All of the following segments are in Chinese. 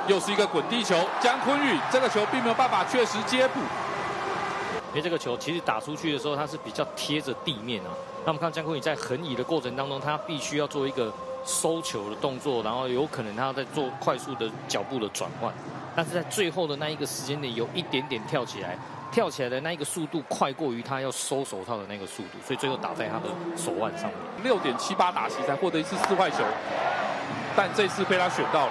又是一个滚地球，姜昆宇这个球并没有办法确实接补。 因为这个球其实打出去的时候，它是比较贴着地面啊。那我们看姜昆宇在横移的过程当中，他必须要做一个收球的动作，然后有可能他要在做快速的脚步的转换，但是在最后的那一个时间点有一点点跳起来。跳起来的那一个速度快过于他要收手套的那个速度，所以最后打在他的手腕上面。 6.78打席才获得一次4坏球，但这次被他选到了。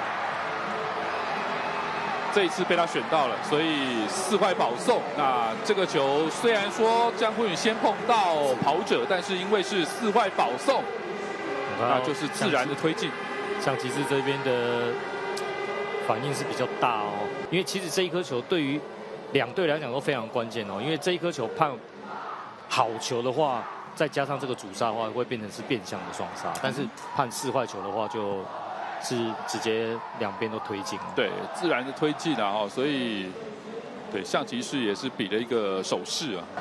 这一次被他选到了，所以4坏保送。那这个球虽然说姜昆宇先碰到跑者，但是因为是4坏保送，那就是自然的推进。 像其实这边的反应是比较大哦，因为其实这一颗球对于两队来讲都非常关键哦，因为这一颗球判好球的话，再加上这个主杀的话，会变成是变相的双杀。但是判4坏球的话，就是直接两边都推进。 对，自然的推进啊，所以对象棋士也是比了一个手势啊。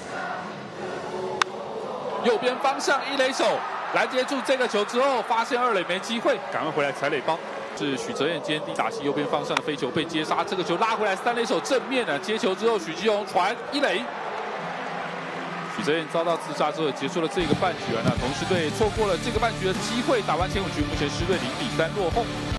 右边方向一垒手拦截住这个球之后，发现2垒没机会，赶快回来踩垒包。是许哲彦今天第一打席右边方向的飞球被接杀，这个球拉回来3垒手正面接球之后，许基宏传一垒。许哲彦遭到自杀之后结束了这个半局那同时队错过了这个半局的机会，打完前5局目前狮队0-3落后。